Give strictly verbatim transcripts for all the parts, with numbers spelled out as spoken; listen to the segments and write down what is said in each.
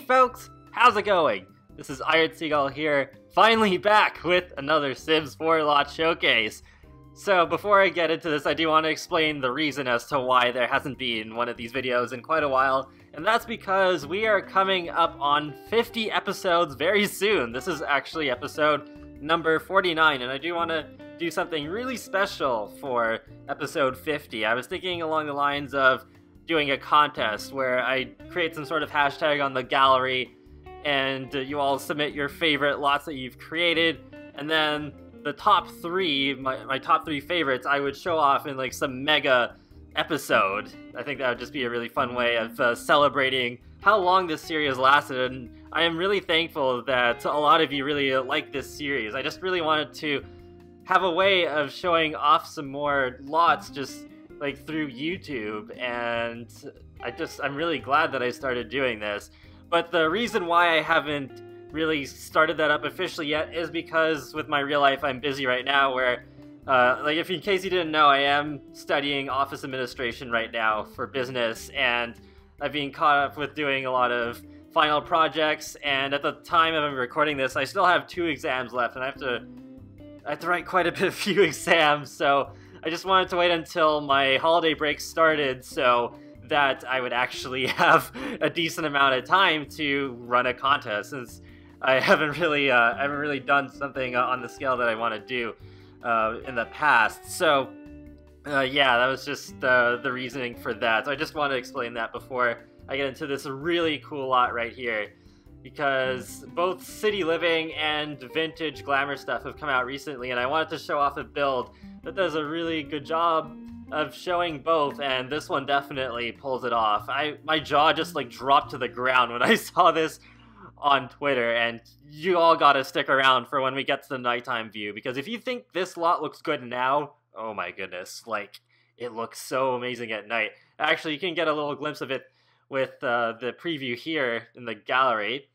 folks, how's it going? This is Iron Seagull here, finally back with another Sims four lot showcase. So before I get into this, I do want to explain the reason as to why there hasn't been one of these videos in quite a while, and that's because we are coming up on fifty episodes very soon. This is actually episode number forty-nine, and I do want to do something really special for episode fifty. I was thinking along the lines of doing a contest where I create some sort of hashtag on the gallery and uh, you all submit your favorite lots that you've created, and then the top three, my, my top three favorites, I would show off in like some mega episode. I think that would just be a really fun way of uh, celebrating how long this series lasted, and I am really thankful that a lot of you really like this series. I just really wanted to have a way of showing off some more lots just like through YouTube, and I just, I'm really glad that I started doing this. But the reason why I haven't really started that up officially yet is because with my real life I'm busy right now, where uh, like if in case you didn't know, I am studying office administration right now for business, and I've been caught up with doing a lot of final projects, and at the time of recording this I still have two exams left, and I have to I have to write quite a bit of few exams, so I just wanted to wait until my holiday break started so that I would actually have a decent amount of time to run a contest, since I haven't really, uh, I haven't really done something on the scale that I want to do uh, in the past. So, uh, yeah, that was just uh, the reasoning for that. So I just want to explain that before I get into this really cool lot right here, because both city living and vintage glamour stuff have come out recently, and I wanted to show off a build that does a really good job of showing both, and this one definitely pulls it off. I my jaw just like dropped to the ground when I saw this on Twitter, and you all gotta stick around for when we get to the nighttime view, because if you think this lot looks good now, oh my goodness, like, it looks so amazing at night. Actually, you can get a little glimpse of it with uh, the preview here in the gallery.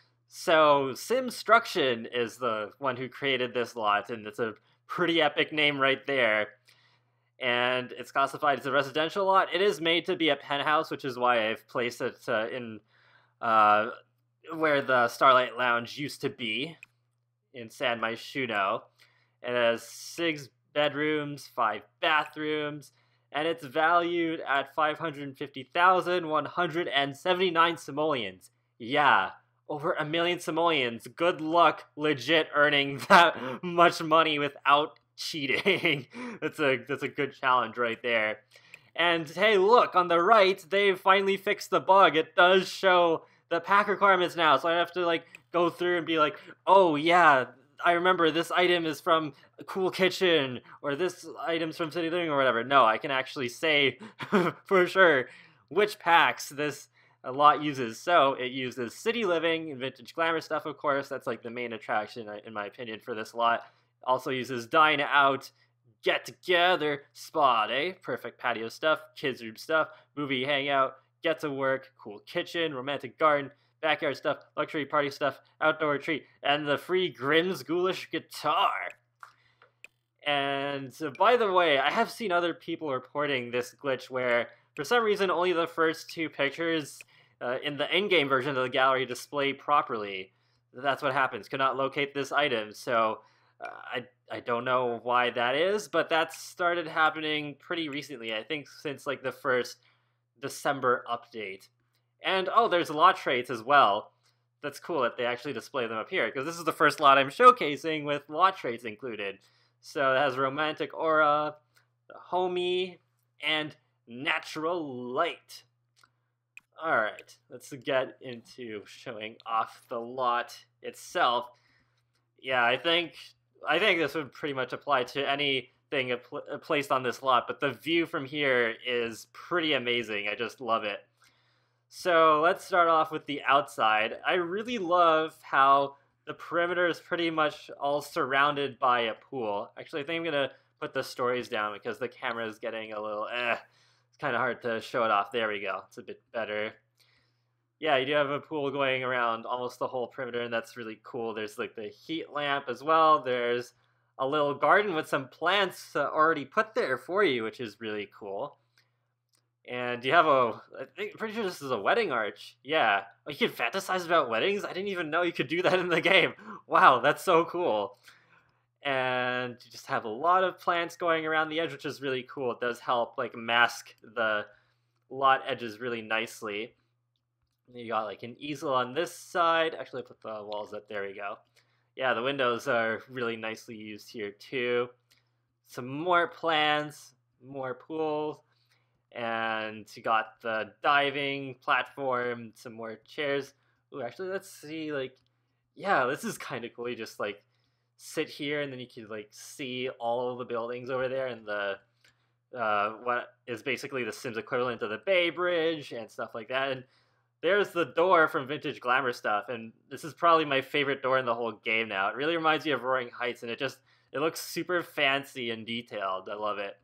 So, Simstruction is the one who created this lot, and it's a pretty epic name right there. And it's classified as a residential lot. It is made to be a penthouse, which is why I've placed it uh, in uh, where the Starlight Lounge used to be, in San Myshuno. It has six bedrooms, five bathrooms, and it's valued at five hundred fifty thousand one hundred seventy-nine simoleons. Yeah, over a million simoleons. Good luck legit earning that much money without cheating. That's a that's a good challenge right there. And hey, look, on the right, they've finally fixed the bug. It does show the pack requirements now, so I have to like go through and be like, oh yeah, I remember this item is from a Cool Kitchen, or this item's from City Living, or whatever. No, I can actually say for sure which packs this a lot uses. So it uses City Living and vintage glamour stuff, of course. That's like the main attraction, in my opinion, for this lot. Also uses Dine Out, Get Together, Spa Day, perfect patio stuff, kids room stuff, movie hangout, Get to Work, Cool Kitchen, Romantic Garden, backyard stuff, luxury party stuff, outdoor retreat, and the free Grimm's Ghoulish guitar. And so, by the way, I have seen other people reporting this glitch where, for some reason, only the first two pictures uh, in the in-game version of the gallery display properly. That's what happens. Could not locate this item, so uh, I, I don't know why that is, but that started happening pretty recently, I think since like the first December update. And oh, there's lot traits as well. That's cool that they actually display them up here, because this is the first lot I'm showcasing with lot traits included. So it has romantic aura, homey, and natural light. Alright, let's get into showing off the lot itself. Yeah, I think I think this would pretty much apply to anything pl placed on this lot, but the view from here is pretty amazing. I just love it. So let's start off with the outside. I really love how the perimeter is pretty much all surrounded by a pool. Actually, I think I'm going to put the stories down because the camera is getting a little, eh. It's kind of hard to show it off. There we go. It's a bit better. Yeah, you do have a pool going around almost the whole perimeter, and that's really cool. There's like the heat lamp as well. There's a little garden with some plants uh, already put there for you, which is really cool. And you have a, I think, pretty sure this is a wedding arch. Yeah. Oh, you can fantasize about weddings? I didn't even know you could do that in the game. Wow, that's so cool. And you just have a lot of plants going around the edge, which is really cool. It does help, like, mask the lot edges really nicely. You got, like, an easel on this side. Actually, I put the walls up. There we go. Yeah, the windows are really nicely used here, too. Some more plants, more pools. And you got the diving platform, some more chairs. Ooh, actually, let's see, like, yeah, this is kind of cool. You just, like, sit here, and then you can, like, see all of the buildings over there, and the, uh, what is basically the Sims equivalent of the Bay Bridge, and stuff like that. And there's the door from Vintage Glamour stuff, and this is probably my favorite door in the whole game now. It really reminds me of Roaring Heights, and it just, it looks super fancy and detailed. I love it.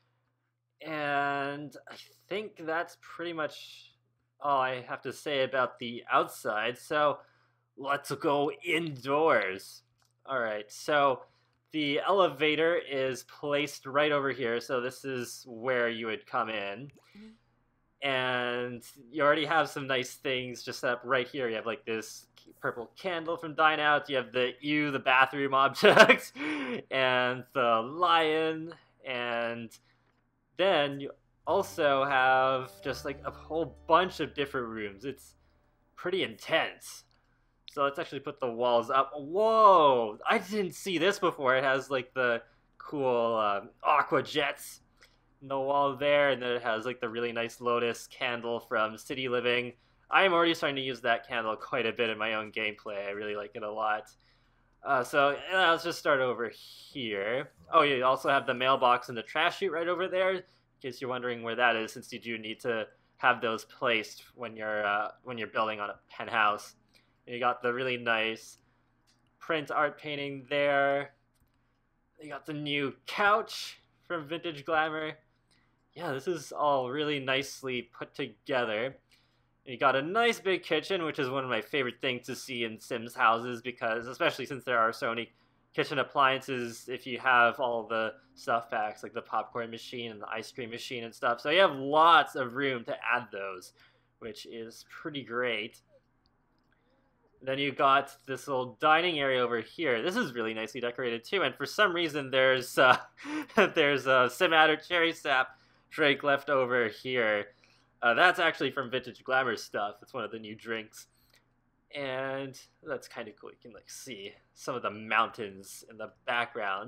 And I think that's pretty much all I have to say about the outside. So let's go indoors. All right, so the elevator is placed right over here. So this is where you would come in. And you already have some nice things just set up right here. You have like this purple candle from Dine Out. You have the you, the bathroom object, and the lion, and then you also have just like a whole bunch of different rooms. It's pretty intense. So let's actually put the walls up. Whoa! I didn't see this before. It has like the cool um, aqua jets in the wall there, and then it has like the really nice lotus candle from City Living. I am already starting to use that candle quite a bit in my own gameplay. I really like it a lot. Uh, so yeah, let's just start over here. Oh, you also have the mailbox and the trash chute right over there, in case you're wondering where that is, since you do need to have those placed when you're uh, when you're building on a penthouse. And you got the really nice print art painting there. You got the new couch from Vintage Glamour. Yeah, this is all really nicely put together. You got a nice big kitchen, which is one of my favorite things to see in Sims houses, because especially since there are so many kitchen appliances, if you have all the stuff packs, like the popcorn machine and the ice cream machine and stuff. So you have lots of room to add those, which is pretty great. Then you got this little dining area over here. This is really nicely decorated too, and for some reason there's uh, there's a Sim Adder cherry sap drink left over here. Uh, that's actually from Vintage Glamour stuff. It's one of the new drinks. And that's kind of cool. You can like see some of the mountains in the background.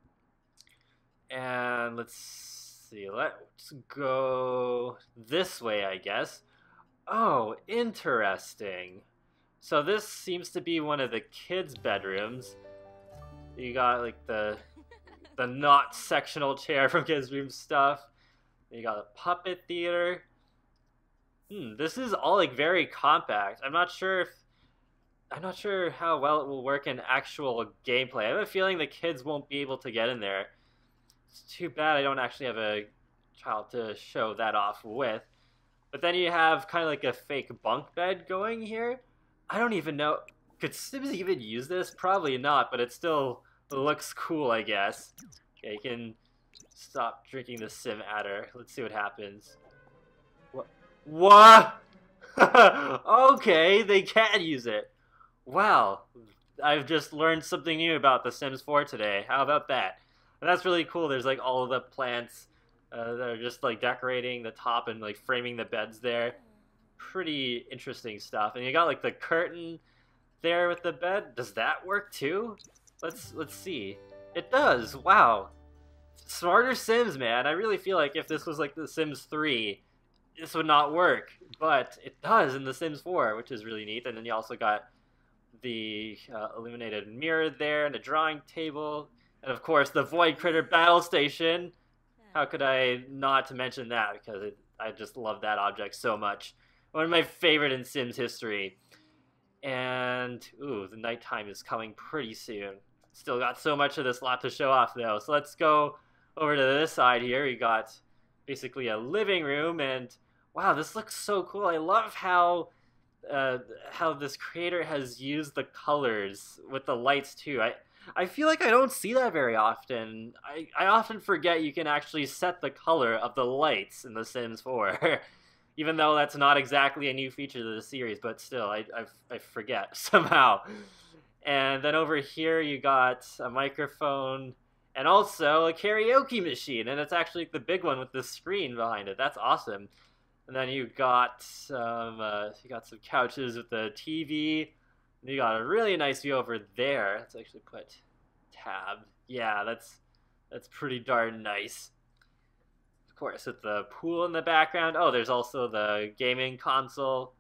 And let's see. Let's go this way, I guess. Oh, interesting. So this seems to be one of the kids' bedrooms. You got like the the not sectional chair from kids' room stuff. You got a puppet theater. Hmm, this is all like very compact. I'm not sure if I'm not sure how well it will work in actual gameplay. I have a feeling the kids won't be able to get in there. It's too bad I don't actually have a child to show that off with. But then you have kind of like a fake bunk bed going here. I don't even know. Could Sims even use this? Probably not, but it still looks cool, I guess. Okay, you can stop drinking the Sim Adder. Let's see what happens. What? What? Okay, they can use it. Wow, I've just learned something new about The Sims four today. How about that? And that's really cool. There's like all of the plants uh, that are just like decorating the top and like framing the beds there. Pretty interesting stuff. And you got like the curtain there with the bed. Does that work too? Let's let's see. It does. Wow. Smarter Sims, man. I really feel like if this was like The Sims three, this would not work. But it does in The Sims four, which is really neat. And then you also got the uh, illuminated mirror there and a drawing table. And of course, the Void Critter Battle Station. How could I not mention that? Because it, I just love that object so much. One of my favorite in Sims history. And, ooh, the nighttime is coming pretty soon. Still got so much of this lot to show off, though. So let's go over to this side here. We got basically a living room. And, wow, this looks so cool. I love how uh, how this creator has used the colors with the lights, too. I, I feel like I don't see that very often. I, I often forget you can actually set the color of the lights in The Sims four. Even though that's not exactly a new feature to the series, but still, I, I, I forget somehow. And then over here you got a microphone and also a karaoke machine, and it's actually the big one with the screen behind it. That's awesome. And then you got some, uh, you got some couches with the T V. And you got a really nice view over there. Let's actually put tab. Yeah, that's that's pretty darn nice. Of course, with the pool in the background. Oh, there's also the gaming console.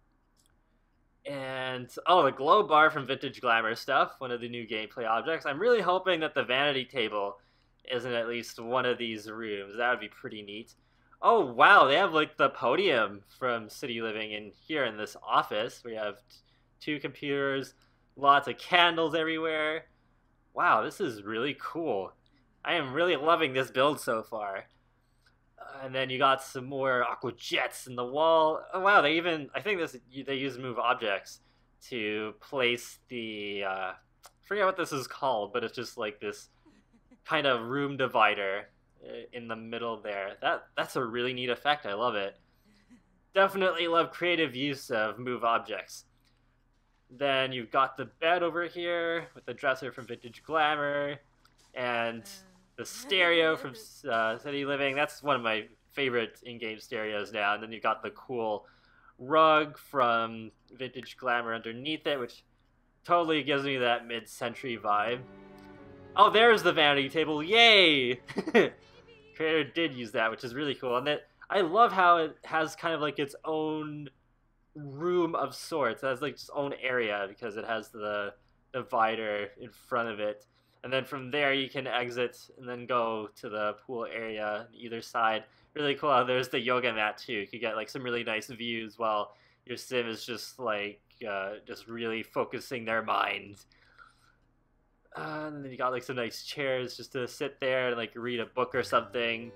And, oh, the glow bar from Vintage Glamour stuff, one of the new gameplay objects. I'm really hoping that the vanity table is in at least one of these rooms. That would be pretty neat. Oh, wow, they have, like, the podium from City Living in here in this office. We have two computers, lots of candles everywhere. Wow, this is really cool. I am really loving this build so far. Uh, and then you got some more aqua jets in the wall. Oh wow, they even, I think this they use move objects to place the, uh, I forget what this is called, but it's just like this kind of room divider in the middle there. That That's a really neat effect, I love it. Definitely love creative use of move objects. Then you've got the bed over here with the dresser from Vintage Glamour and the stereo from uh, City Living. That's one of my favorite in-game stereos now. And then you've got the cool rug from Vintage Glamour underneath it, which totally gives me that mid-century vibe. Oh, there's the vanity table. Yay! Creator did use that, which is really cool. And that I love how it has kind of like its own room of sorts. It has like its own area because it has the divider in front of it. And then from there you can exit and then go to the pool area on either side. Really cool. There's the yoga mat too. You can get like some really nice views while your sim is just like uh, just really focusing their mind. Uh, and then you got like some nice chairs just to sit there and like read a book or something.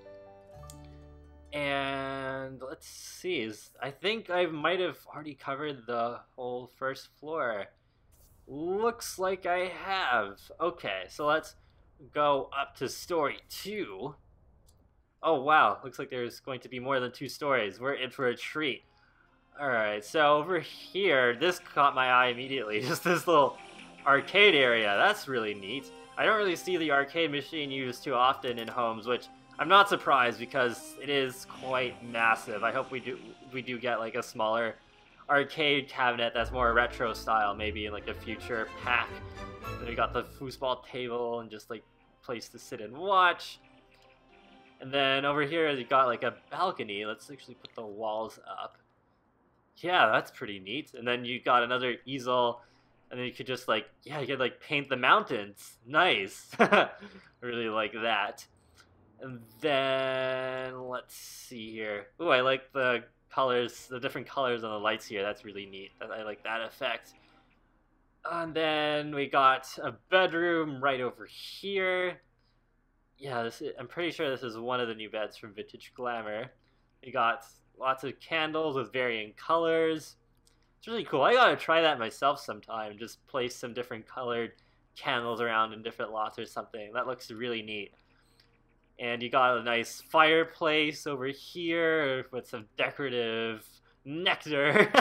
And let's see, is, I think I might have already covered the whole first floor. Looks like I have. Okay, so let's go up to story two. Oh wow, looks like there's going to be more than two stories. We're in for a treat. Alright, so over here, this caught my eye immediately. Just this little arcade area. That's really neat. I don't really see the arcade machine used too often in homes, which I'm not surprised because it is quite massive. I hope we do we do get like a smaller arcade cabinet that's more retro style, maybe in like a future pack. Then we got the foosball table and just like place to sit and watch. And then over here you got like a balcony. Let's actually put the walls up. Yeah, that's pretty neat. And then you got another easel, and then you could just like, yeah, you could like paint the mountains. Nice. Really like that. And then let's see here. Ooh, I like the colors, the different colors on the lights here. That's really neat. I like that effect. And then we got a bedroom right over here. Yeah, this is, I'm pretty sure this is one of the new beds from Vintage Glamour. We got lots of candles with varying colors. It's really cool. I gotta try that myself sometime. Just place some different colored candles around in different lots or something. That looks really neat. And you got a nice fireplace over here with some decorative nectar.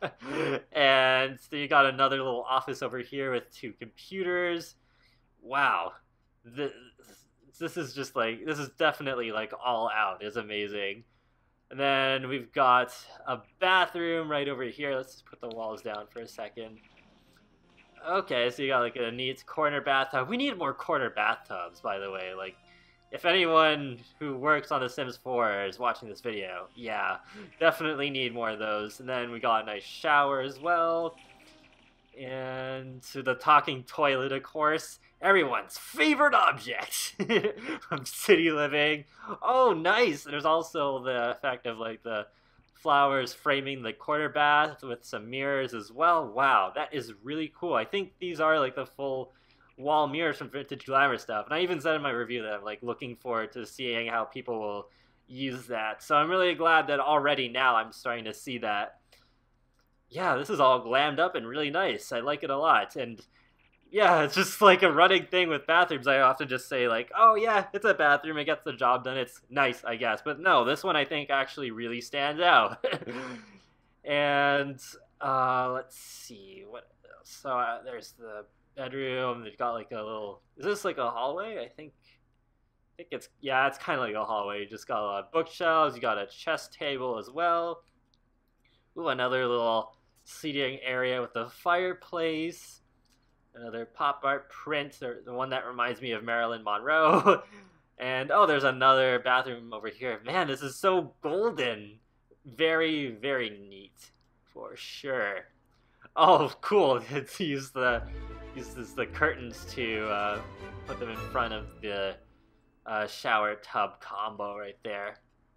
And then you got another little office over here with two computers. Wow. This, this is just like, this is definitely like all out. It's amazing. And then we've got a bathroom right over here. Let's just put the walls down for a second. Okay, so you got like a neat corner bathtub. We need more corner bathtubs, by the way. Like, if anyone who works on The Sims four is watching this video, yeah, definitely need more of those. And then we got a nice shower as well. And to the talking toilet, of course, everyone's favorite object from City Living. Oh, nice! There's also the effect of like the flowers framing the corner bath with some mirrors as well. Wow, that is really cool. I think these are like the full wall mirrors from Vintage Glamour stuff. And I even said in my review that I'm like looking forward to seeing how people will use that. So I'm really glad that already now I'm starting to see that. Yeah, this is all glammed up and really nice. I like it a lot. And Yeah, it's just like a running thing with bathrooms. I often just say like, oh yeah, it's a bathroom, it gets the job done, it's nice, I guess. But no, this one I think actually really stands out. And uh, let's see, what else? So uh, there's the bedroom. They've got like a little, is this like a hallway? I think, I think it's, yeah, it's kind of like a hallway. You just got a lot of bookshelves, you got a chess table as well. Ooh, another little seating area with a fireplace. Another pop art print, the one that reminds me of Marilyn Monroe. And oh, there's another bathroom over here. Man, this is so golden. Very, very neat, for sure. Oh, cool. It's use the uses the curtains to uh, put them in front of the uh, shower tub combo right there.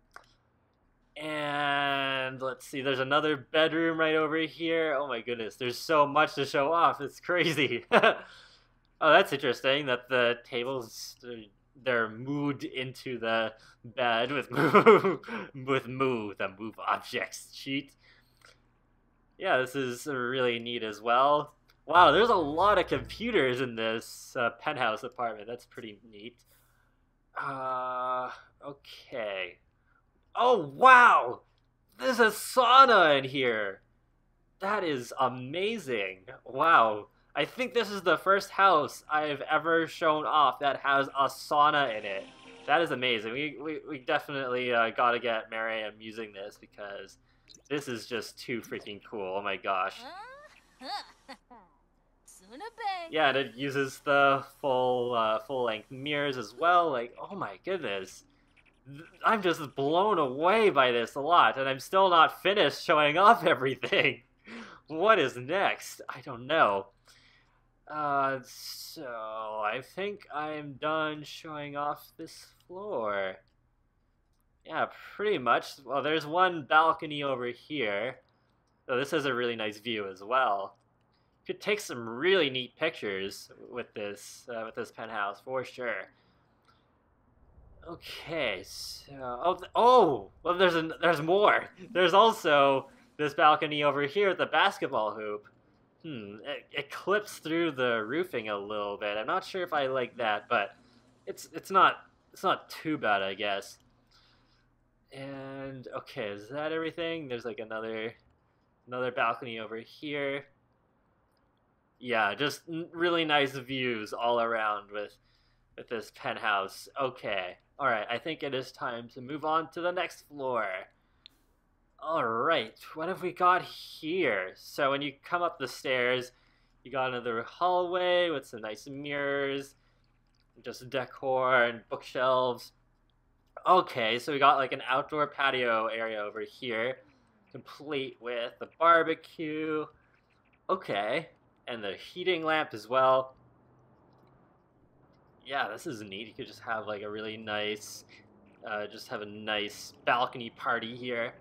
And let's see, there's another bedroom right over here. Oh my goodness, there's so much to show off. It's crazy. Oh, that's interesting that the tables, they're moved into the bed with move, with move, the move objects sheet. Yeah, this is really neat as well. Wow, there's a lot of computers in this uh, penthouse apartment. That's pretty neat. Uh, okay. Oh, wow! There's a sauna in here! That is amazing. Wow. I think this is the first house I've ever shown off that has a sauna in it. That is amazing. We, we, we definitely uh, gotta get Mariam using this because this is just too freaking cool. Oh my gosh. Yeah, and it uses the full, uh, full-length mirrors as well. Like, oh my goodness. I'm just blown away by this a lot, and I'm still not finished showing off everything. What is next? I don't know. Uh, so I think I'm done showing off this floor. Yeah, pretty much. Well, there's one balcony over here. So this has a really nice view as well. You could take some really neat pictures with this, uh, with this penthouse for sure. Okay, so oh, oh well, there's an, there's more. There's also this balcony over here at the basketball hoop. Hmm, it, it clips through the roofing a little bit. I'm not sure if I like that, but it's it's not it's not too bad, I guess. And okay, is that everything? There's like another another balcony over here. Yeah, just really nice views all around with with this penthouse. Okay. Alright, I think it is time to move on to the next floor. Alright, what have we got here? So when you come up the stairs, you got another hallway with some nice mirrors, just decor and bookshelves. Okay, so we got like an outdoor patio area over here, complete with the barbecue. Okay, and the heating lamp as well. Yeah, this is neat. You could just have like a really nice, uh, just have a nice balcony party here.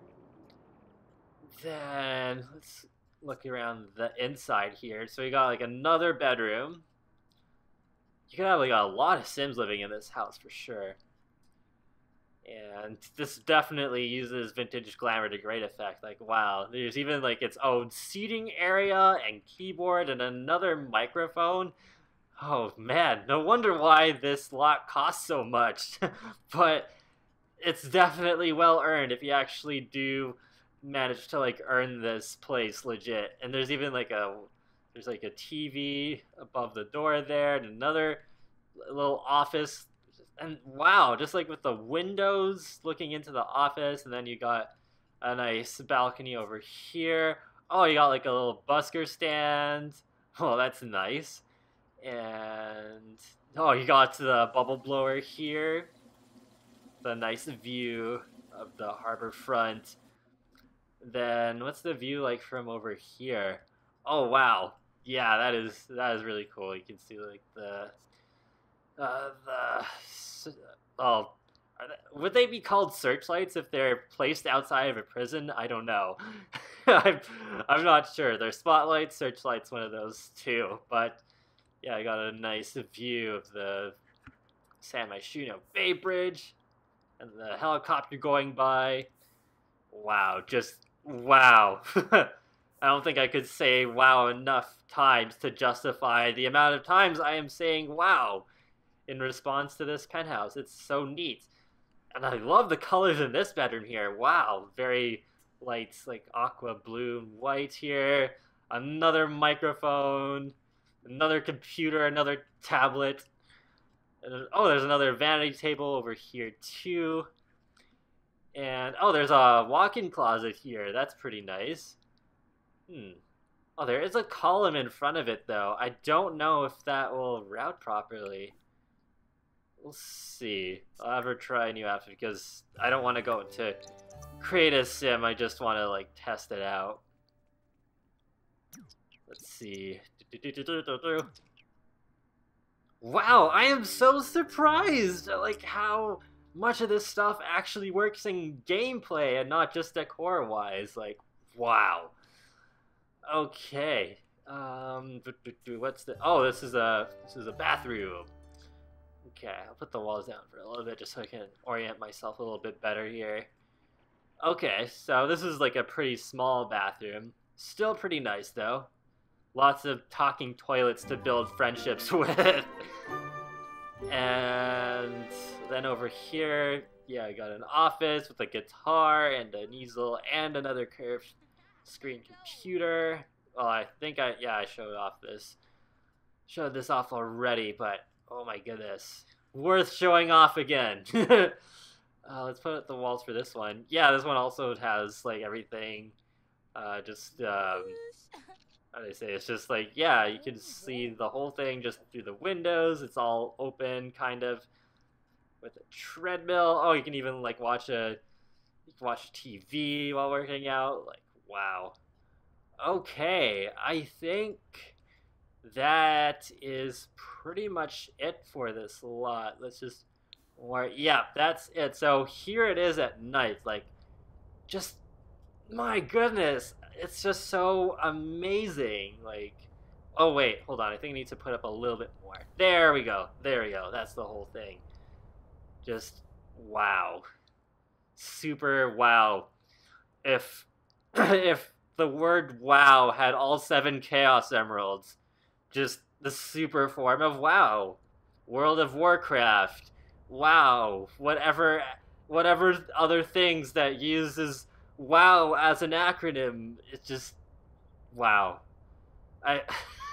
Then let's look around the inside here. So we got like another bedroom. You could have like a lot of Sims living in this house for sure. And this definitely uses vintage glamour to great effect. Like, wow, there's even like its own seating area and keyboard and another microphone. Oh man, no wonder why this lot costs so much. But it's definitely well earned if you actually do manage to like earn this place legit. And there's even like a there's like a T V above the door there and another little office. And wow, just like with the windows looking into the office, and then you got a nice balcony over here. Oh, you got like a little busker stand. Oh, that's nice. And oh, you got the bubble blower here. The nice view of the harbor front. Then what's the view like from over here? Oh wow, yeah, that is that is really cool. You can see like the uh, the oh, are they, would they be called searchlights if they're placed outside of a prison? I don't know. I'm I'm not sure. They're spotlights, searchlights, one of those too, but. Yeah, I got a nice view of the San Myshuno Bay Bridge and the helicopter going by. Wow, just wow. I don't think I could say wow enough times to justify the amount of times I am saying wow in response to this penthouse. It's so neat. And I love the colors in this bedroom here. Wow, very light, like aqua blue and white here. Another microphone, another computer, another tablet. And, oh, there's another vanity table over here too. And oh, there's a walk-in closet here. That's pretty nice. Hmm. Oh, there is a column in front of it though. I don't know if that will route properly. We'll see. I'll ever try a new app because I don't want to go to create a sim. I just want to like test it out. Let's see. Wow, I am so surprised at like how much of this stuff actually works in gameplay and not just decor-wise. Like, wow. Okay. Um, what's the? Oh, this is a this is a bathroom. Okay, I'll put the walls down for a little bit just so I can orient myself a little bit better here. Okay, so this is like a pretty small bathroom. Still pretty nice though. Lots of talking toilets to build friendships with. And then over here, yeah, I got an office with a guitar and an easel and another curved screen computer. Well, I think I, yeah, I showed off this. Showed this off already, but oh my goodness. Worth showing off again. uh, let's put up the walls for this one. Yeah, this one also has like everything. Uh, just, um, how do I say? It's just like, yeah, you can see the whole thing just through the windows. It's all open, kind of, with a treadmill. Oh, you can even like watch a, you can watch T V while working out. Like, wow. Okay, I think that is pretty much it for this lot. Let's just, or yeah, that's it. So here it is at night. Like, just, my goodness, it's just so amazing. Like, oh wait, hold on. I think I need to put up a little bit more. There we go. There we go. That's the whole thing. Just wow. Super wow. If if the word wow had all seven Chaos Emeralds, just the super form of WoW. World of Warcraft. WoW. Whatever whatever other things that uses WoW as an acronym. It's just wow. I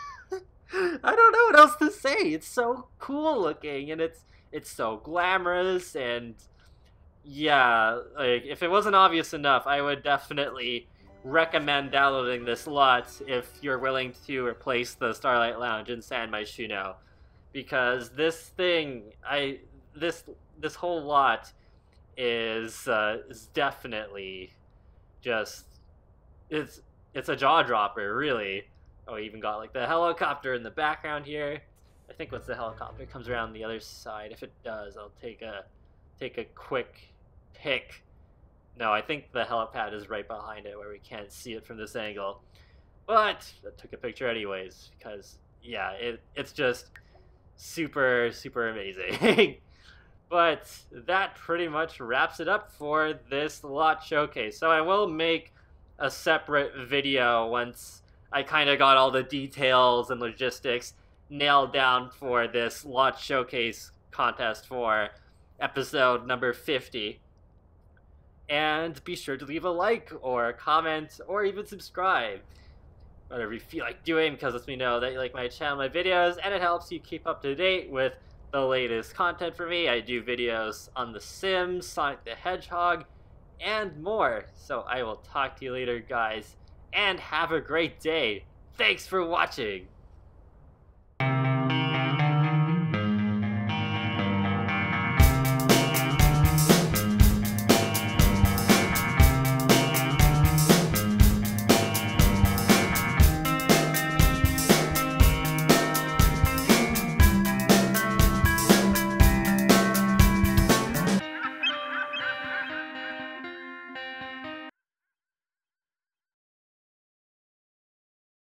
I don't know what else to say. It's so cool looking and it's it's so glamorous and yeah, like if it wasn't obvious enough, I would definitely recommend downloading this lot if you're willing to replace the Starlight Lounge in San Myshuno, because this thing, I this this whole lot is uh, is definitely just it's it's a jaw dropper, really. Oh, we even got like the helicopter in the background here. I think once the helicopter comes around the other side, if it does, I'll take a take a quick pic. No, I think the helipad is right behind it where we can't see it from this angle. But I took a picture anyways because, yeah, it, it's just super, super amazing. But that pretty much wraps it up for this lot showcase. So I will make a separate video once I kind of got all the details and logistics nailed down for this lot showcase contest for episode number fifty. And be sure to leave a like or a comment or even subscribe. Whatever you feel like doing, because it lets me know that you like my channel, my videos, and it helps you keep up to date with the latest content for me. I do videos on The Sims, Sonic the Hedgehog, and more. So I will talk to you later, guys, and have a great day. Thanks for watching!